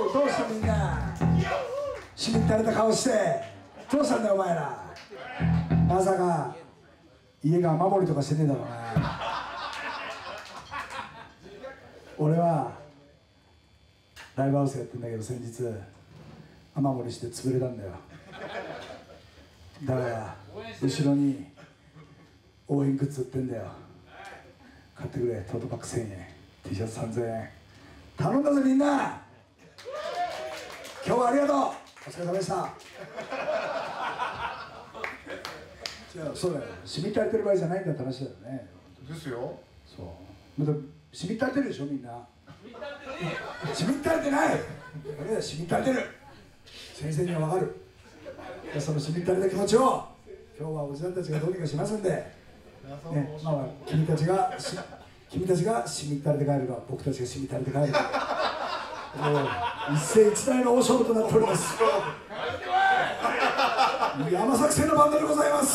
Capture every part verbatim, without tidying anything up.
どうしたみんな、しみったれた顔してどうしたんだよお前ら。まさか家が雨漏りとかしてねえだろうな。俺はライブハウスやってんだけど、先日雨漏りして潰れたんだよ。だから後ろに応援グッズ売ってんだよ。買ってくれ。トートバッグせんえん、 T シャツさんぜんえん頼んだぜみんな。今日はありがとう。お疲れ様でした。じゃあそうだよ、しみったれてる場合じゃないんだって話だよね。 ですよ。 そうまたしみったれてるでしょみんな。しみったれてない。俺はしみったれてる。先生には分かる。そのしみったれた気持ちを今日はおじさんたちがどうにかしますんで、ね、まあ君たちがし君たちがしみったれて帰るか、僕たちがしみったれて帰るか、もう一世一代の大勝負となっております。山作戦のバンドでございます。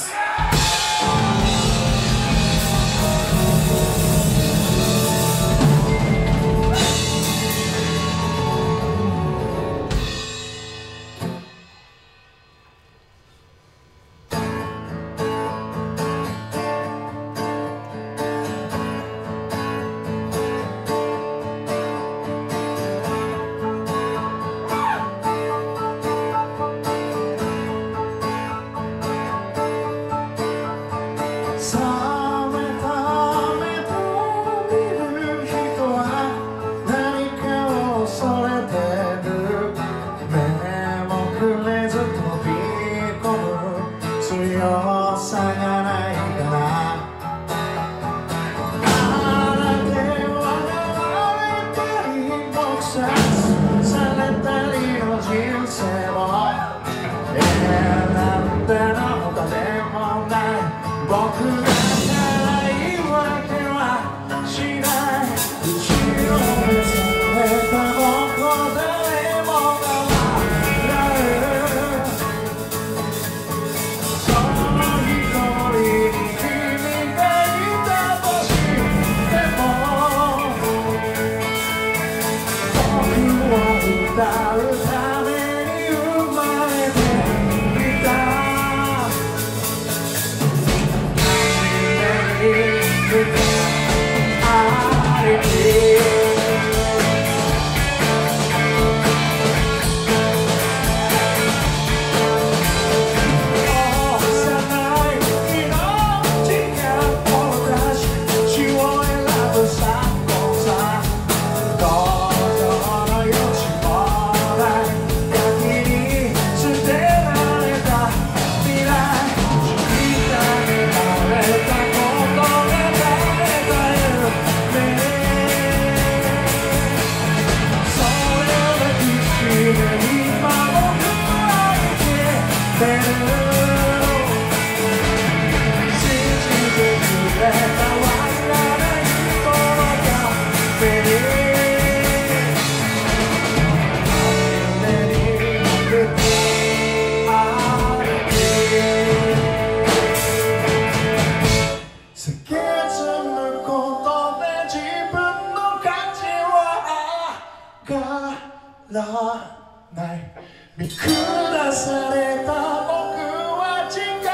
見下された僕は違う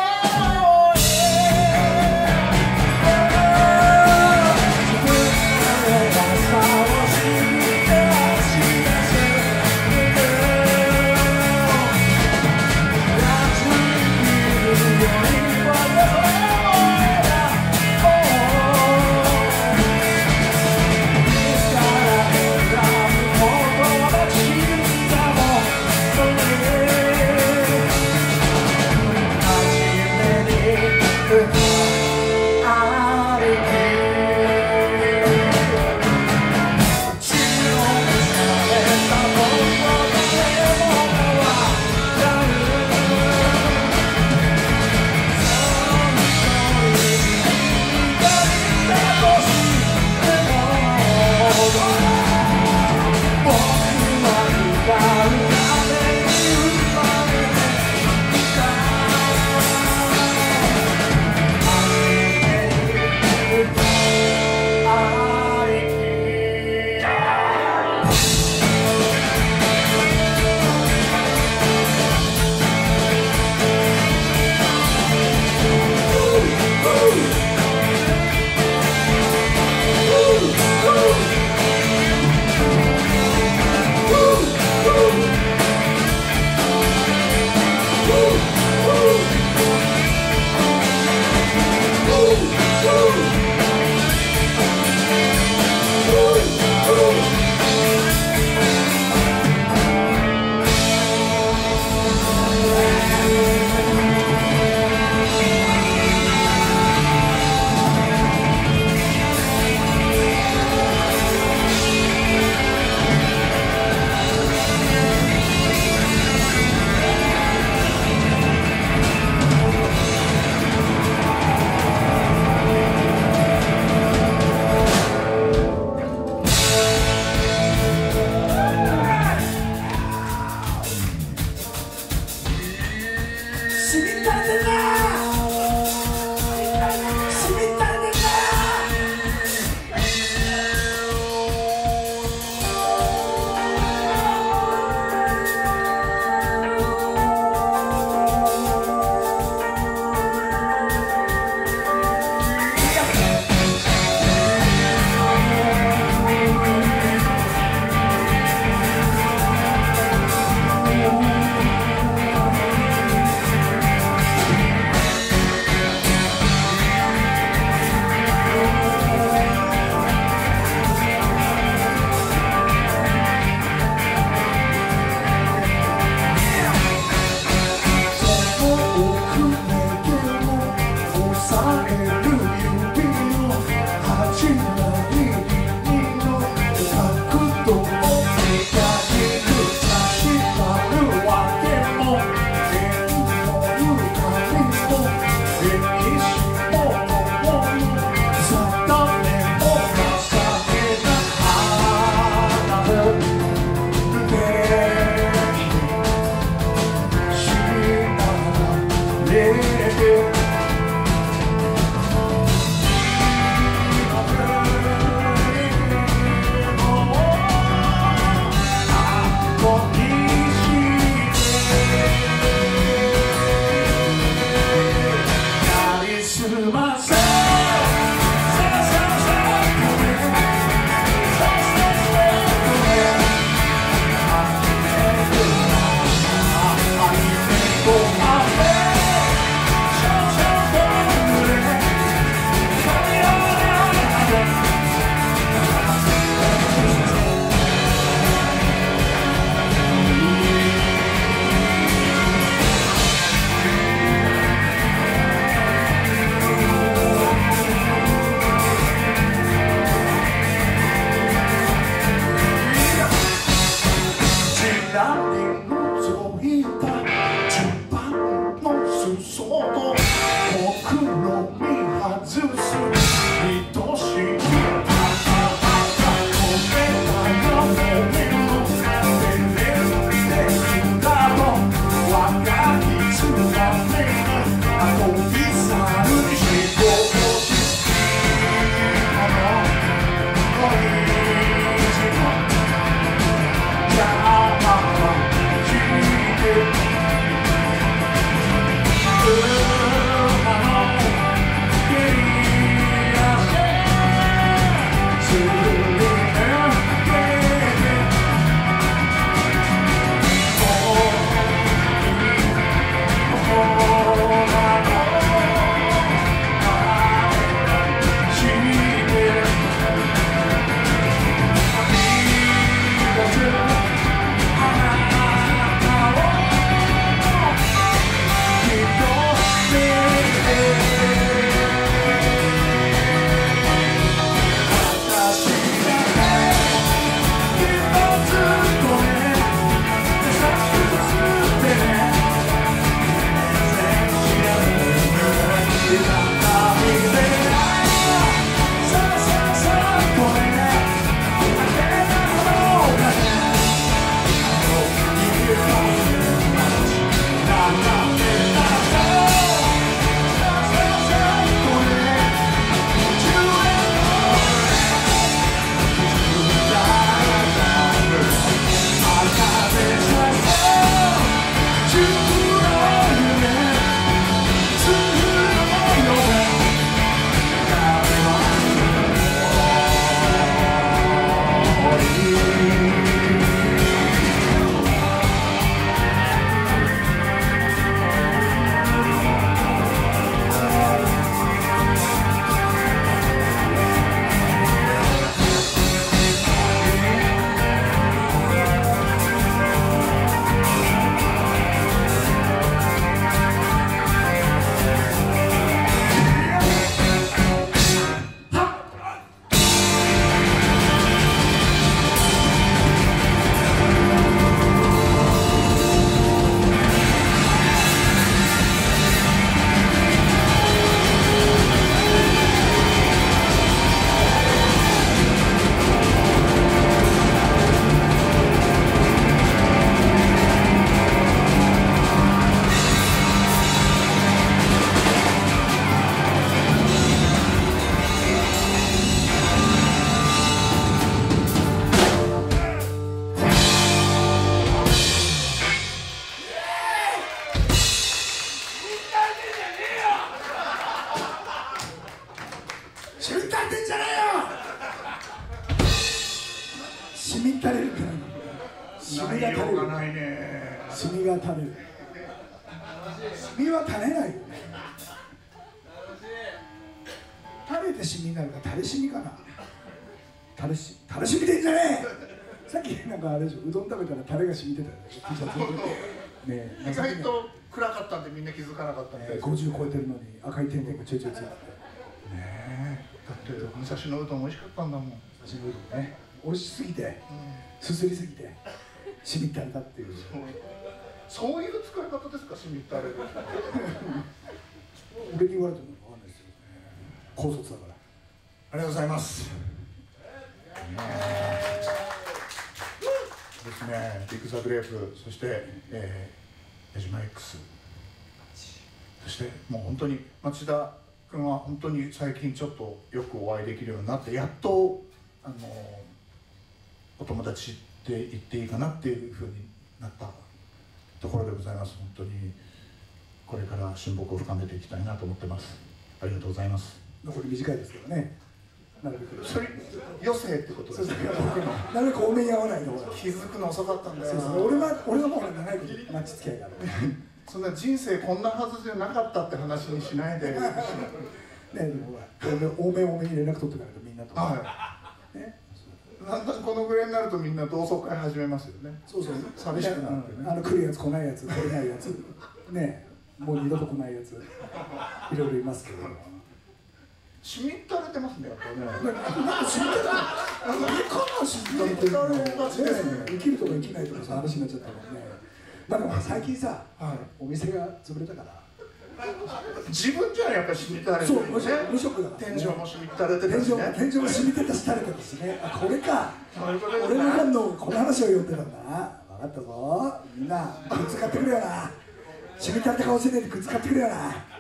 染み垂れるって何？染みが垂れる。染みが垂れる。染みは垂れないよね。垂れて染みになるから垂れ染みかな。垂れし垂れ染みてんじゃねえ。さっきなんかあれでしょ、うどん食べたらタレが染みてたよね。T シャツね。 意外と暗かったんでみんな気づかなかったんで。 ごじゅう超えてるのに赤い点々がちょいちょいついてて。ねえ。だって武蔵野うどん美味しかったんだもん。 武蔵野うどんね。美味しすぎて、すすりすぎて染み垂れたっていう。 そういう使い方ですか、染み垂れる。 俺に言われても分かんないですよ。高卒だから。 ありがとうございます。ですね、ビッグザグレープ、そして、えー、矢島 X、そしてもう本当に町田君は本当に最近ちょっとよくお会いできるようになって、やっとあのお友達って言っていいかなっていうふうになったところでございます。本当にこれから親睦を深めていきたいなと思ってます。ありがとうございます。 残り短いですけどね。なるべくそれ余生ってことですね。 なるべく多めに合わないと気づくの遅かったんだよな。 そうそう、俺は俺はもう長いことマッチ付き合いがある。 そんな人生こんなはずじゃなかったって話にしないで。ね、 でも多め多めに連絡取ってかないとみんなと。 はい。ね。だんだんこのぐらいになるとみんな同窓会始めますよね。 そうそう。 寂しくなってね。 あの来るやつ来ないやつ来れないやつね、もう二度と来ないやついろいろいますけど。 染み垂れてますね、やっぱね。 なんか染み垂れてる。なんか染み垂れてる。生きるとか生きないとかさ話になっちゃったもんね。まあでも最近さ、お店が潰れたから。 自分じゃやっぱり染み垂れてる。 そう、無職だから。 天井も染み垂れてるしね。 天井も染みてたし垂れてたしね。あ、これか。俺の反応この話を言ってたんだな。分かったぞ。みんなグッズ買ってくれよな。染み垂れた顔してねえでグッズ買ってくれよな。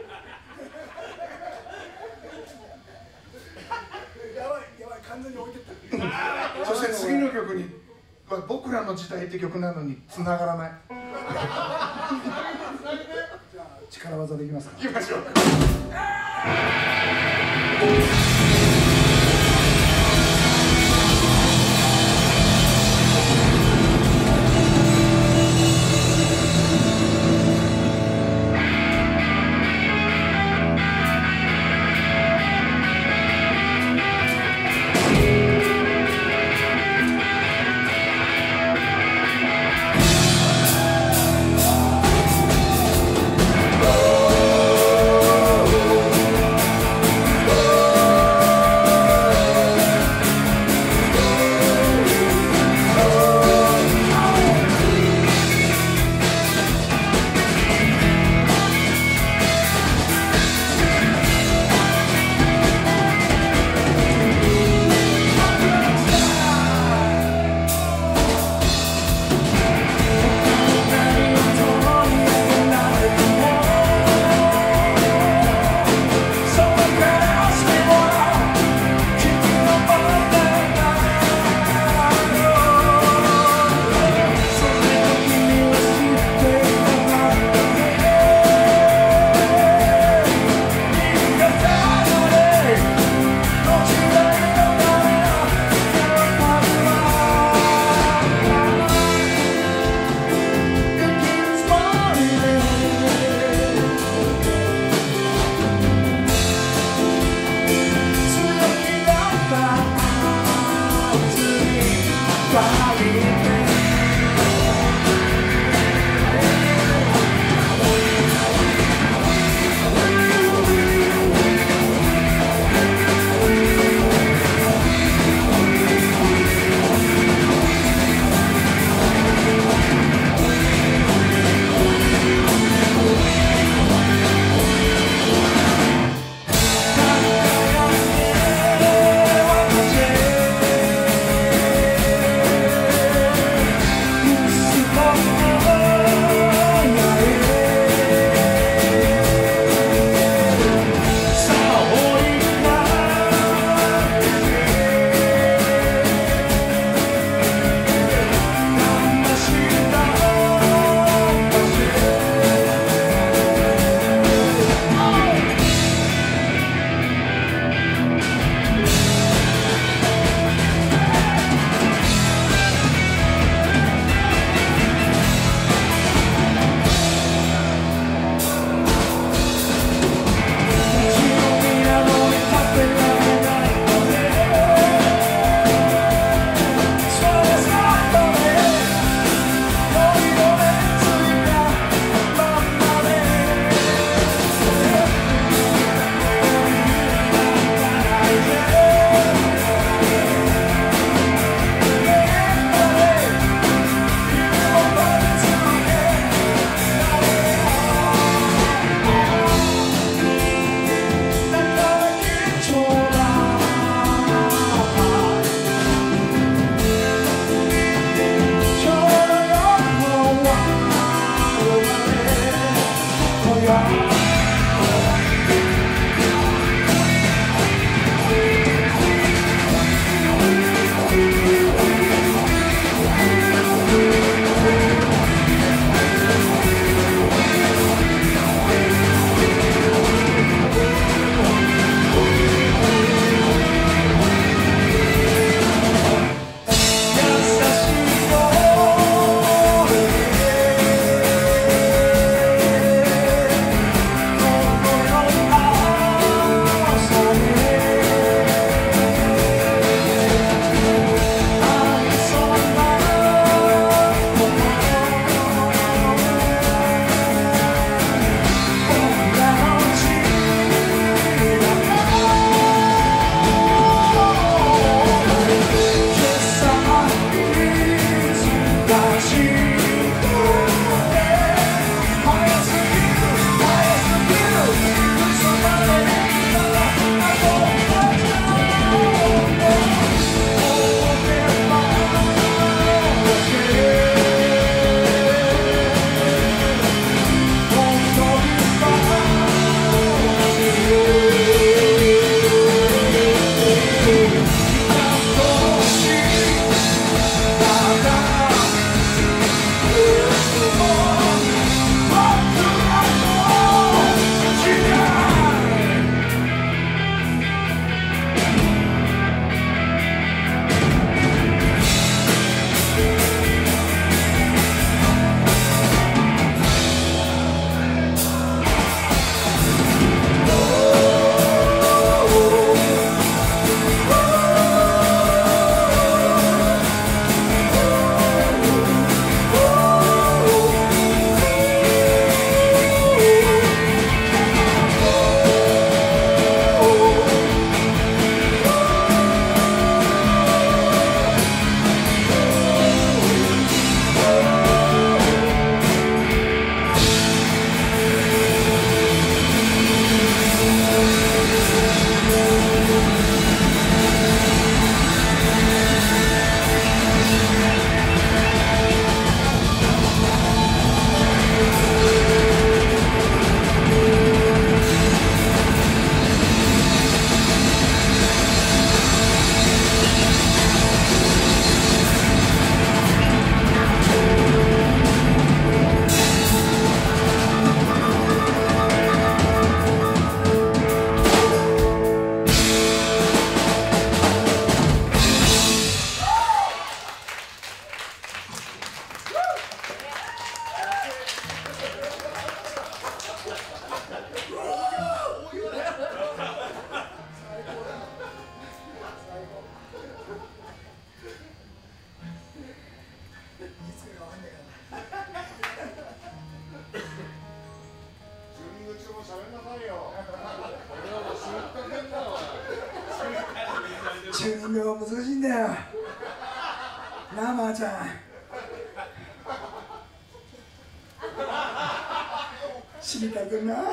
そして次の曲に「僕らの時代」って曲なのに繋がらない。 じゃあ力技でいきますか。 いきましょう。 「 本名難しいんだよなあ、まーちゃん。知りたくな。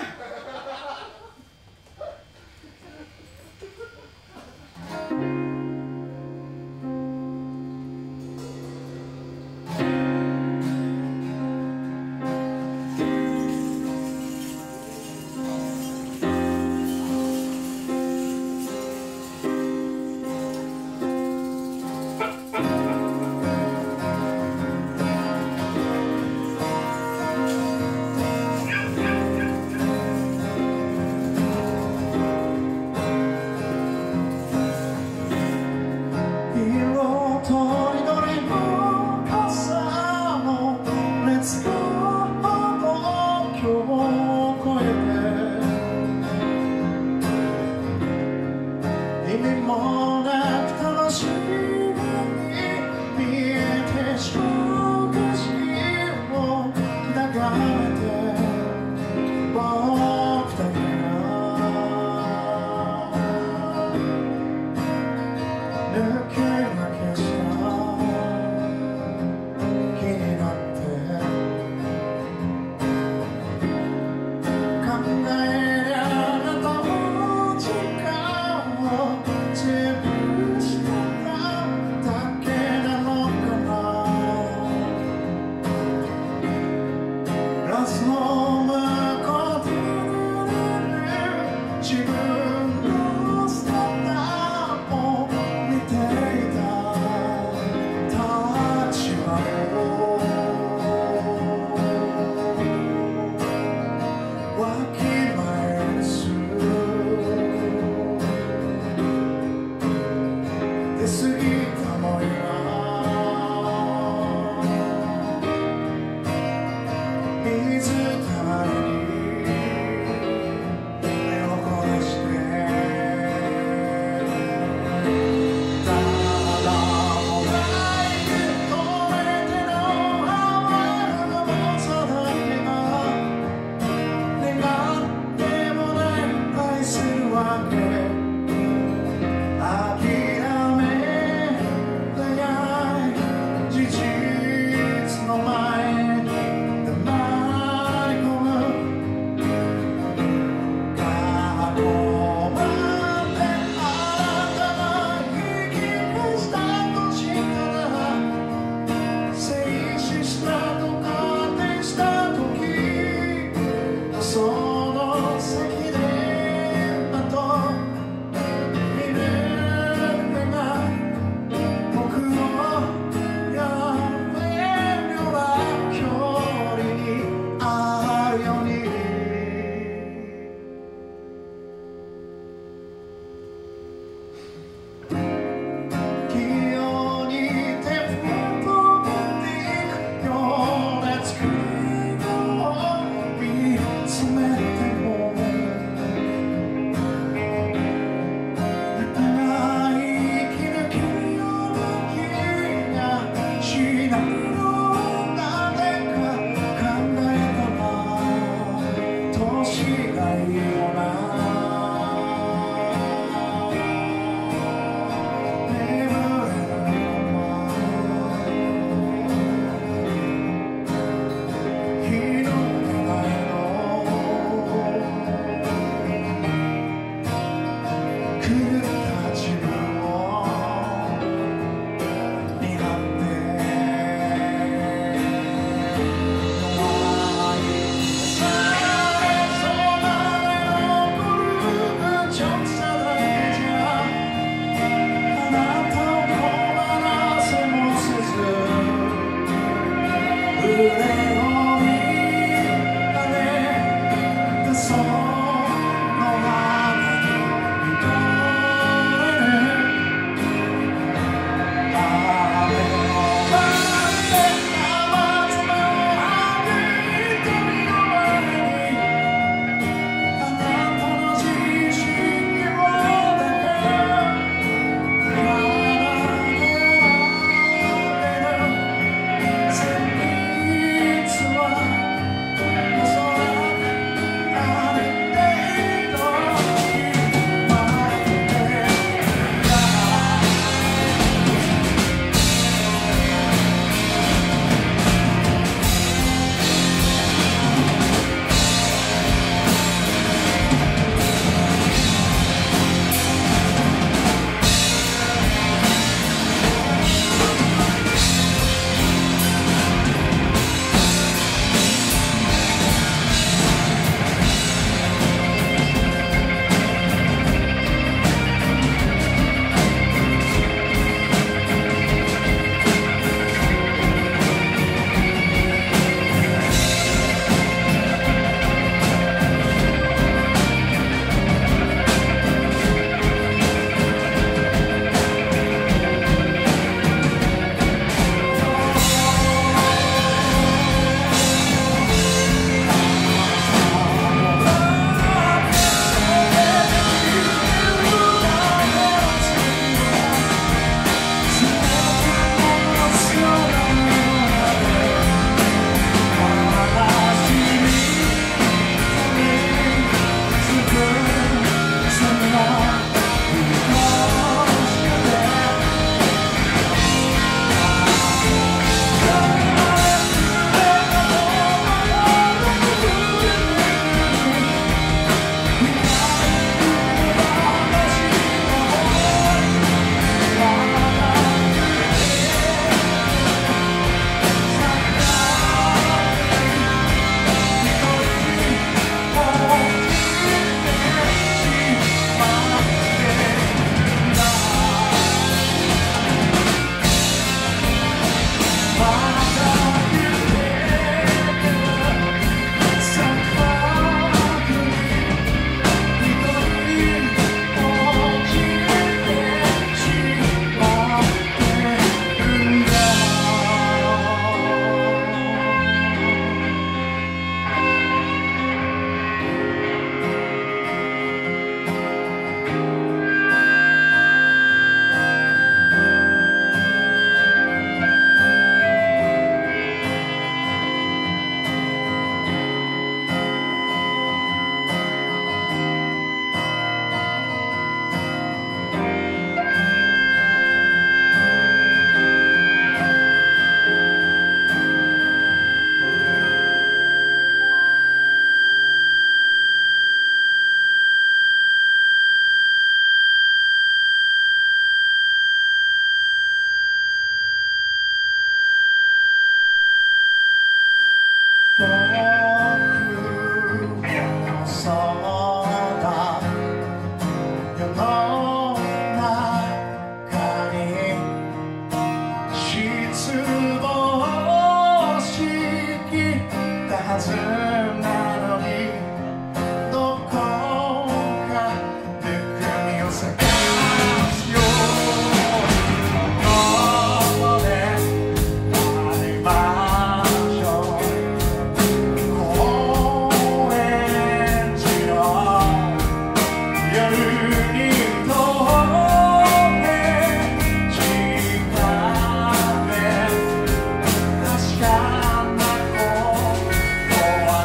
「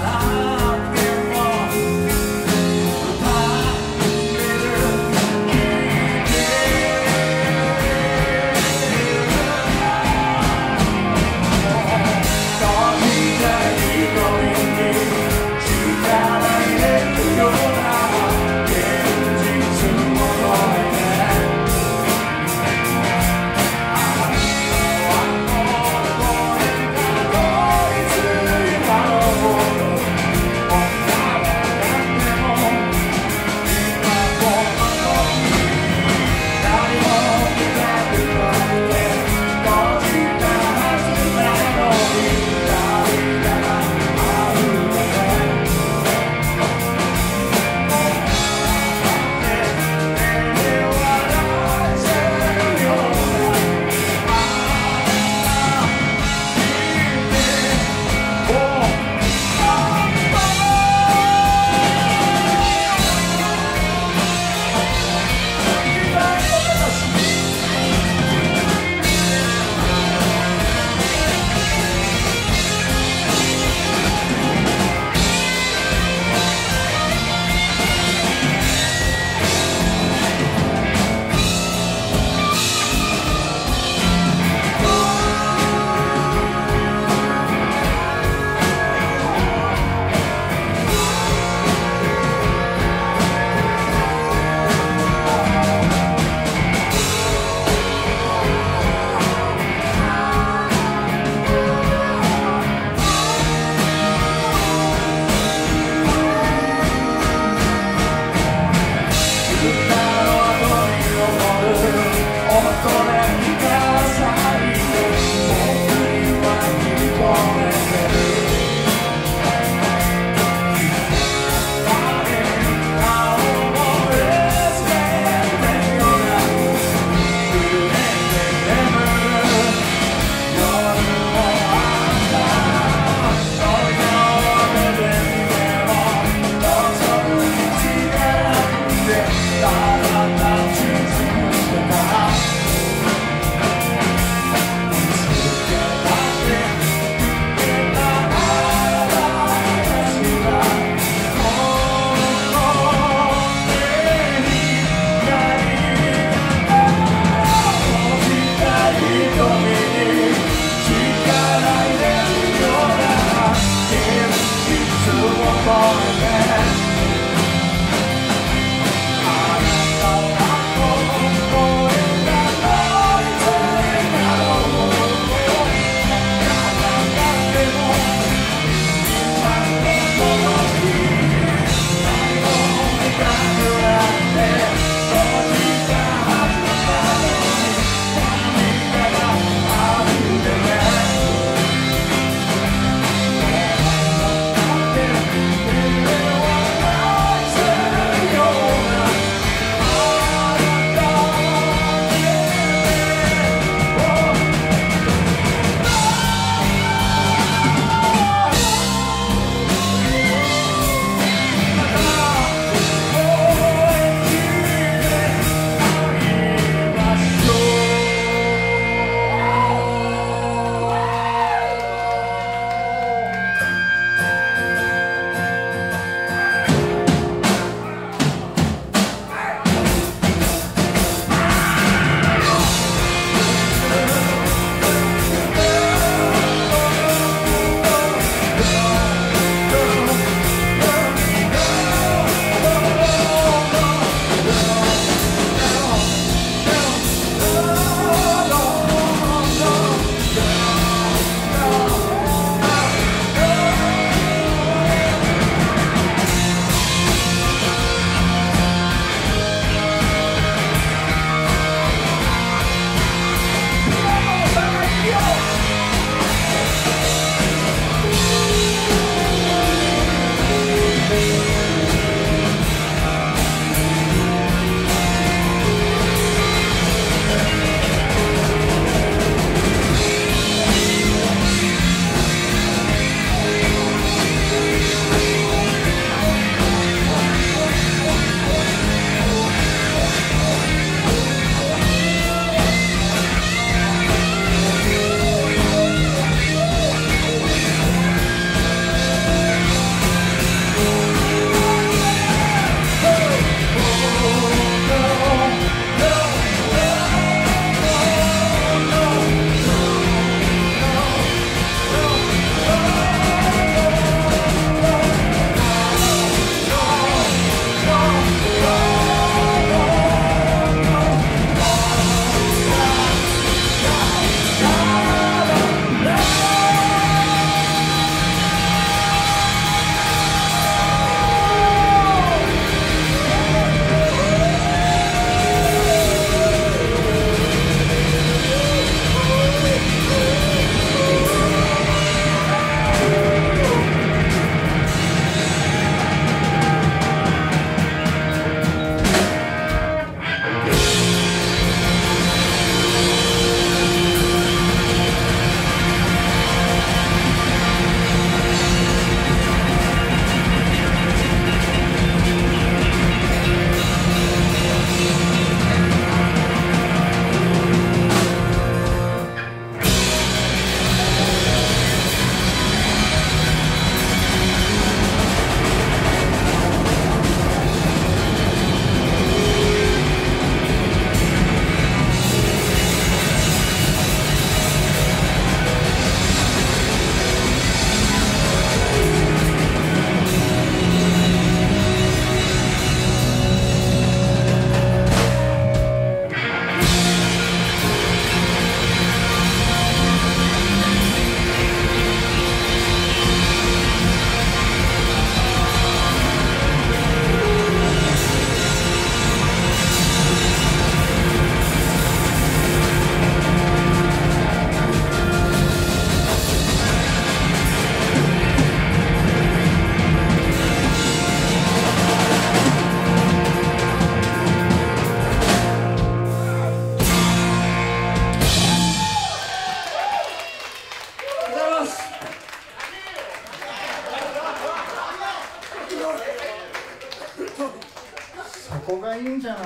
ばいいんじゃない。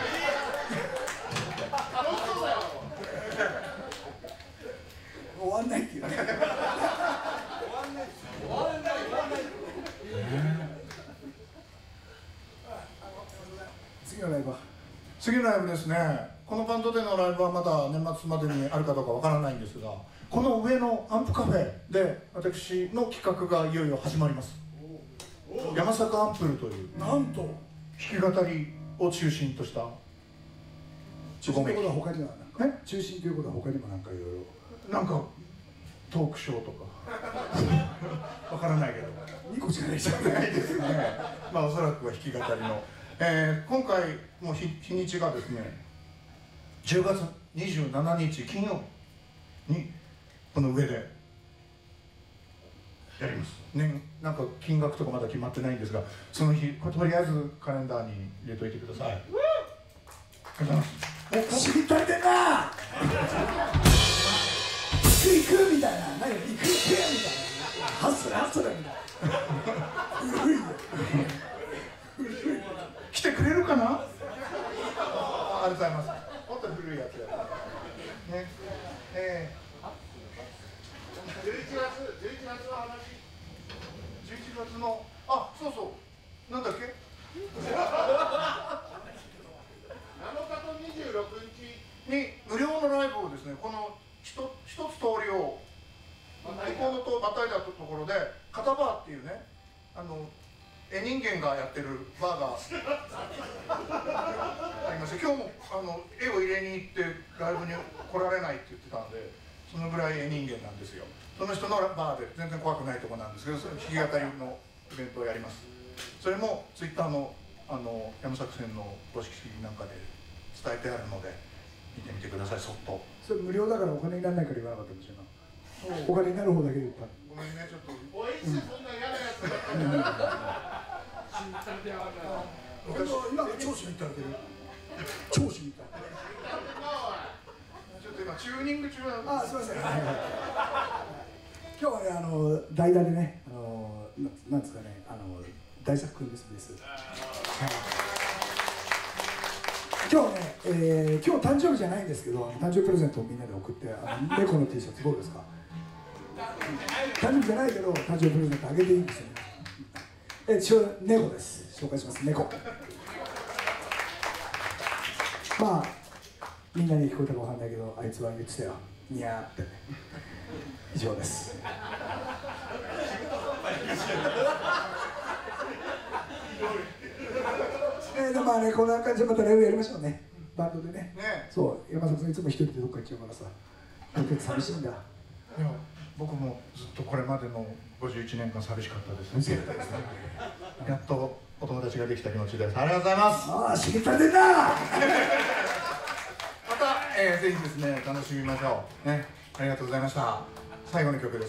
終わんないっていうね。終わんない終わんない終わんない。次のライブは次のライブですね。このバンドでのライブはまだ年末までにあるかどうかわからないんですが、この上のアンプカフェで私の企画がいよいよ始まります。山坂アンプルというなんと弾き語りを中心とした中心ということは他には何か中心ということは他にも何かいろいろなんかトークショーとかわからないけどにこじゃないじゃないですね。まあおそらくは弾き語りの、えー、今回も日日にちがですねじゅうがつにじゅうしちにち金曜日にこの上でやります。ね、なんか金額とかまだ決まってないんですが、その日とりあえずカレンダーに入れといてください。ありがとうございます。 しみたれてんな。行く行くみたいな、何行く行くみたいな、ハッスルハッスルみたいな。古いよ。 来てくれるかな。ありがとうございます。もっと古いやつや。ね、えーじゅういちがつ、じゅういちがつの話、じゅういちがつの、あ、そうそう、なんだっけなのかとにじゅうろくにちに無料のライブをですね、この一つ通りを向こうのとまたいだところで、片バーっていうね、あの絵人間がやってるバーがありまして、今日もあの絵を入れに行ってライブに来られないって言ってたんで、そのぐらい絵人間なんですよ。その人のバーで全然怖くないところなんですけど、それ弾き語りのイベントをやります。それもツイッターのあの山作戦の公式なんかで伝えてあるので見てみてください。そっとそれ無料だからお金にならないから言わなかったんでしょうな。お金になる方だけで言った。 ごめんね、ちょっとおいしい、そんな嫌なやつだったんじゃない今の超しみたれてる。超しみたい。 ちょっと今チューニング中なんで。 あ、すみません。今日はね、あの代打でね、あのななんですかね、あの大作君ですです。今日ね、えー、今日誕生日じゃないんですけど、誕生日プレゼントをみんなで送って、あの猫の T シャツどうですか。誕生日じゃないけど、誕生日プレゼントあげていいんですよね。え、一応猫です。紹介します。猫。まあ、みんなに聞こえたかわかんないけど、あいつは言ってたよ。にゃーって。以上です。えー、でもまあね、こんな感じでまたライブやりましょうね。バンドでね。 ね、 そう、山里さんいつも一人でどっか行っちゃうからさ。結構寂しいんだ。 いや、僕もずっとこれまでのごじゅういちねんかん寂しかったですね。やっとお友達ができた気持ちです。ありがとうございます。 ああ、しみたれんな。 また、えー、ぜひですね、楽しみましょう。ね、ありがとうございました。最後の曲です。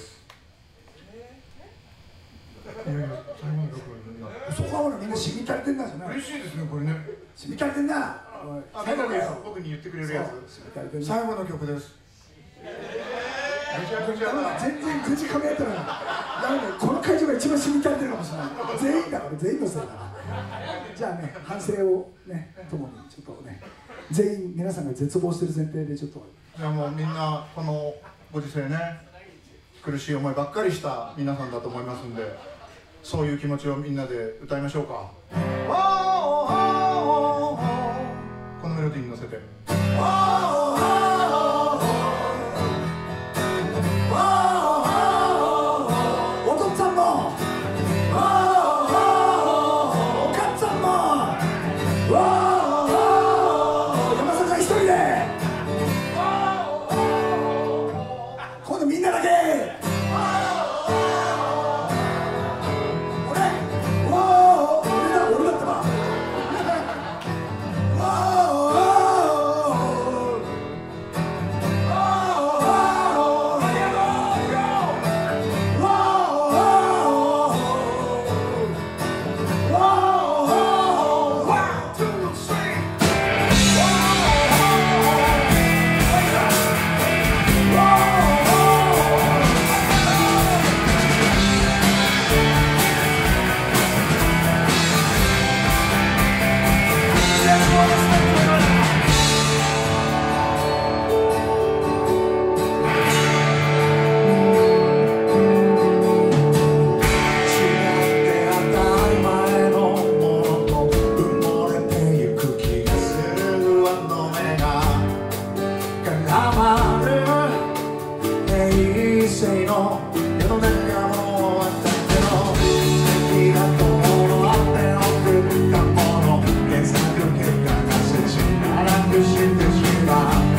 いやいや、最後の曲。 そこはみんなしみたれてんなじゃない。 嬉しいですね、これね。 しみたれてんな。 最後のやつ、僕に言ってくれるやつ。最後の曲です。めちゃくちゃ。 全然くじかみ合ってない。ダメだよ、この会場が一番しみたれてるかもしれない。全員だから、全員のせいだから。じゃあね、反省をね、ともにちょっとね、全員皆さんが絶望してる前提でちょっと。 いやもうみんなこのご時世ね、苦しい思いばっかりした皆さんだと思いますんで、そういう気持ちをみんなで歌いましょうか。このメロディーに乗せて。 お父さんも、お母さんも、山坂一人で、今度みんなだけ。 一世の世の中も私の素敵だと思って送ったもの検索結果が切ならくしてしまう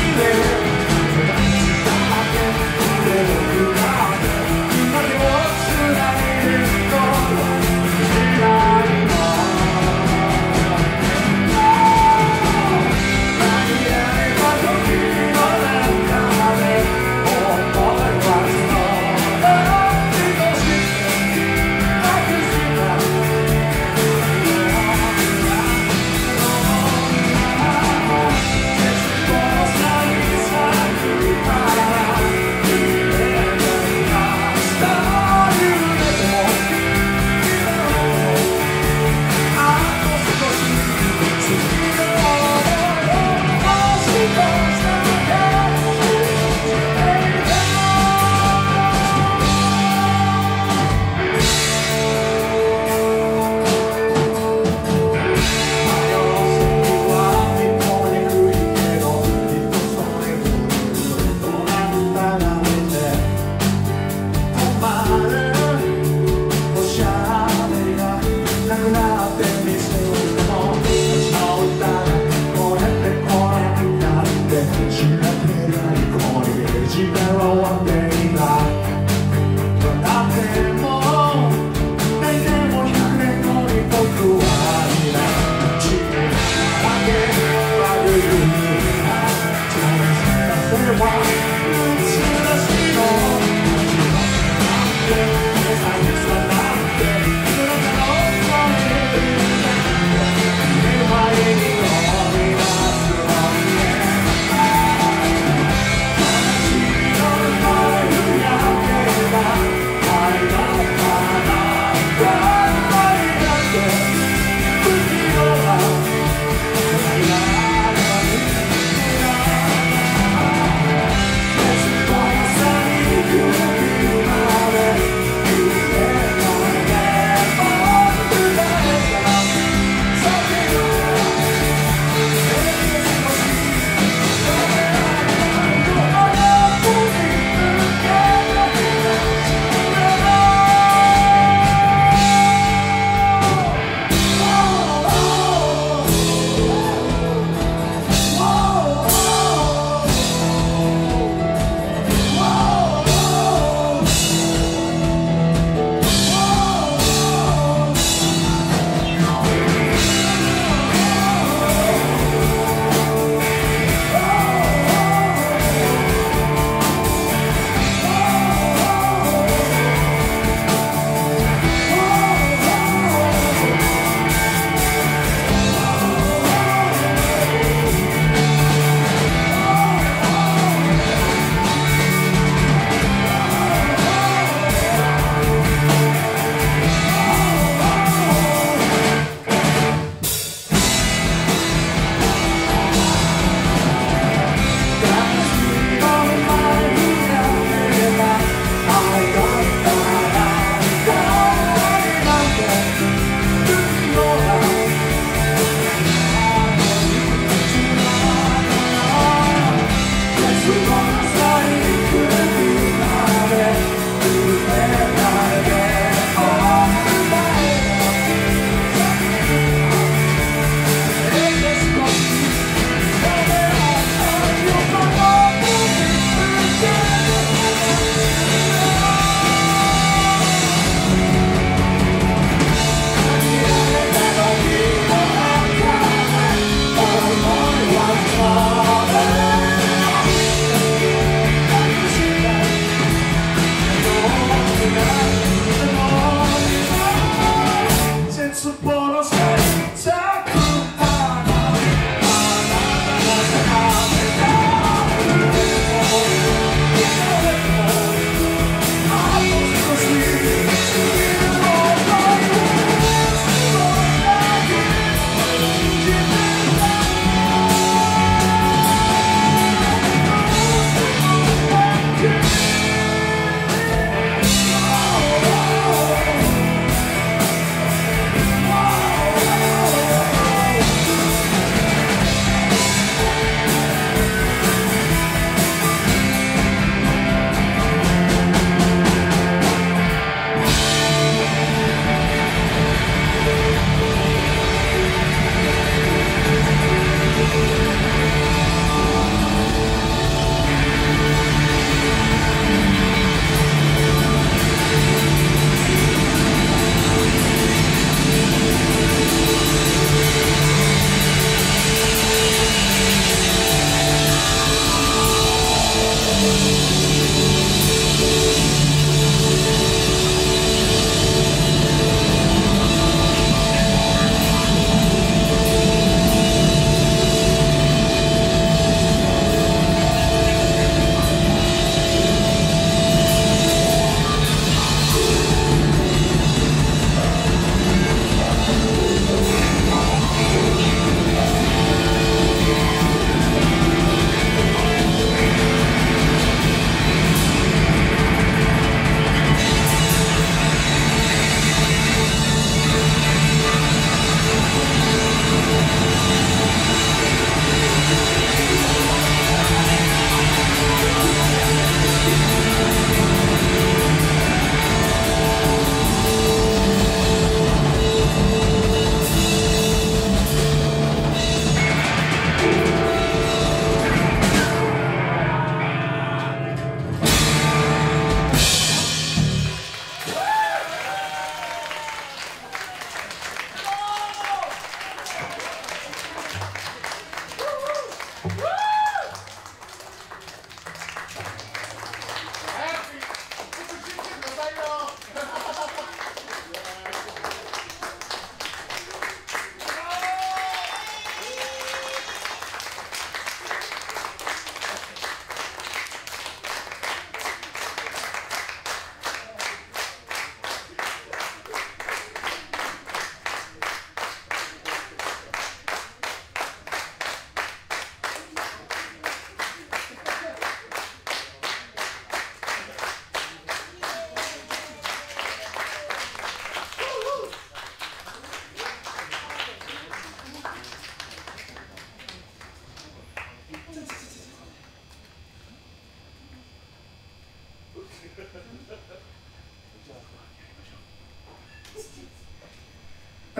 「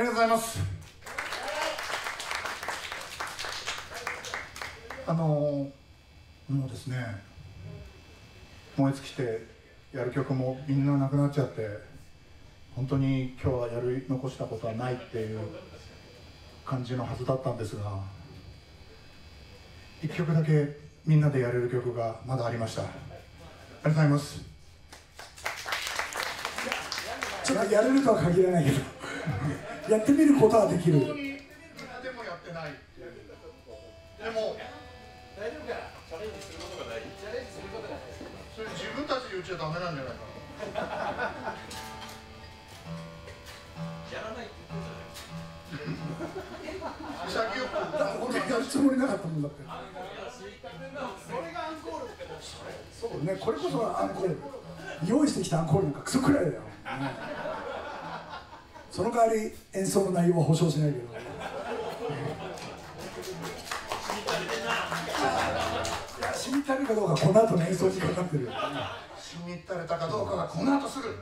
りがとうございます。あのもうですね、燃え尽きてやる曲もみんななくなっちゃって、本当に今日はやり残したことはないっていう感じのはずだったんですが、いっきょくだけみんなでやれる曲がまだありました。ありがとうございます。 ちょっとやれるとは限らないけどやってみることはできる。 本当にみんなでもやってない。でも大丈夫かな、チャレンジすることが大事。チャレンジすることが大事。 それ自分たちで言っちゃダメなんじゃないかな。 やらないって言って潔く本当にやるつもりなかったもんだって。 それがアンコールって。 そうね、これこそアンコール。用意してきたアンコールなんかクソくらいだよ、ね、その代わり演奏の内容は保証しないけどいや、しみったれかどうかこの後の演奏にかかってる。 しみったれたかどうかがこの後すぐ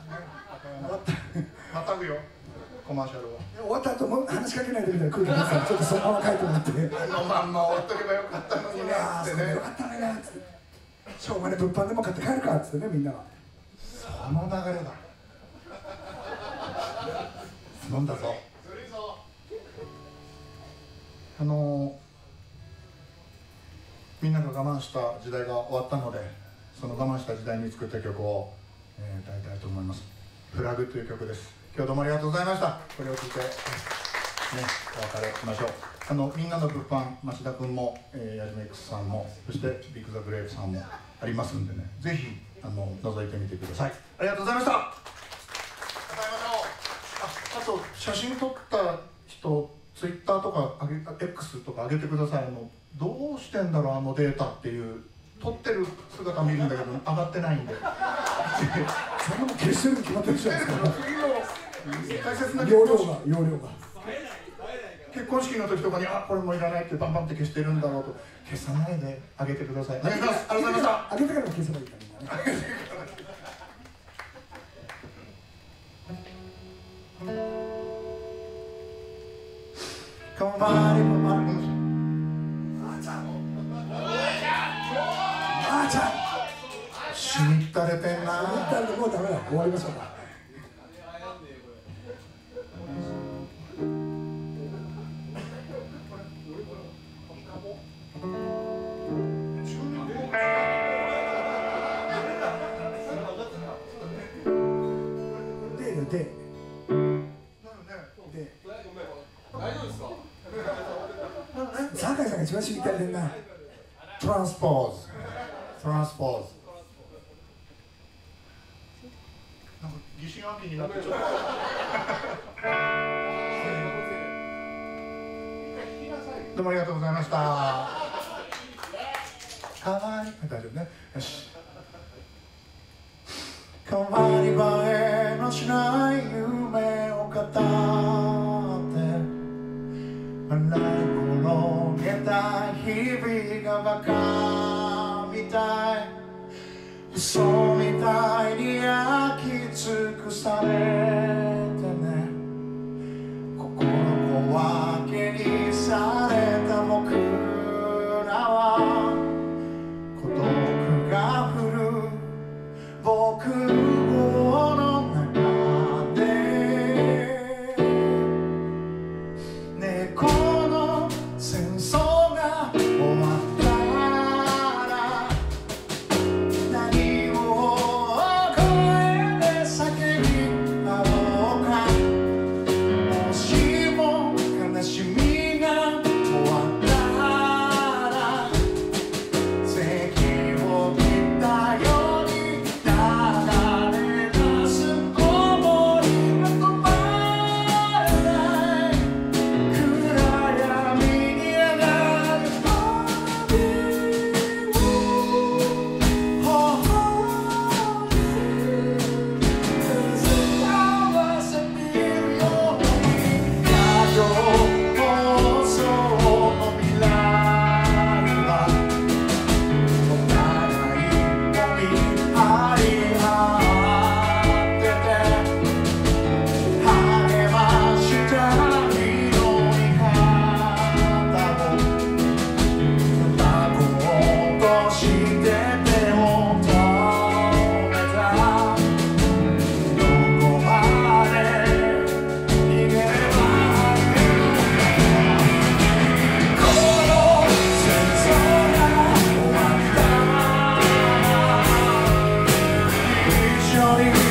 またぐよ、コマーシャルは。 終わった後も話しかけないでみたいな空気にさ、ちょっとそのまま書いてもらってあのまんま終わっとけばよかったのにねああ、それよかったねっつって、しょうがね物販でも買って帰るかっつってね、みんながその流れだ。飲んだぞ。あのみんなが我慢した時代が終わったので、その我慢した時代に作った曲を、えー、歌いたいと思います。フラグという曲です。今日どうもありがとうございました。これを聴いて、ね、お別れしましょう。あのみんなの物販、町田君も、えー、ヤジメックスさんも、そしてビッグザグレープさんもありますんでね、ぜひあの覗いてみてください。ありがとうございました。あ, あと写真撮った人、ツイッターとかあげ X とか上げてください。あのどうしてんだろう、あのデータっていう、撮ってる姿見るんだけど上がってないんでそんなもん消してるに決まってるじゃないですか大切な容量が容量が結婚式の時とかに、あ、これもいらないってバンバンって消してるんだろうと、消さないであげてください。お願いします。ありがとうございました。 あげてから消せばいいからみんなねかわりもまるもあーちゃんあーちゃんしみったれてんな。 言ったんでもうダメだ、終わりましょうか。ででで大丈夫ですか。 酒井さんが一番しみったれてんな。 トランスポーズトランスポーズなんか疑心暗鬼になってちょっとどうもありがとうございました。かわり大丈夫ね。よし。変わり映えのしない夢を語って笑い転げた日々がバカみたい、嘘みたいに焼き尽くされてね、心小分けにされた僕らは孤独が降る僕の中で、ね、この戦争が終わったら何をに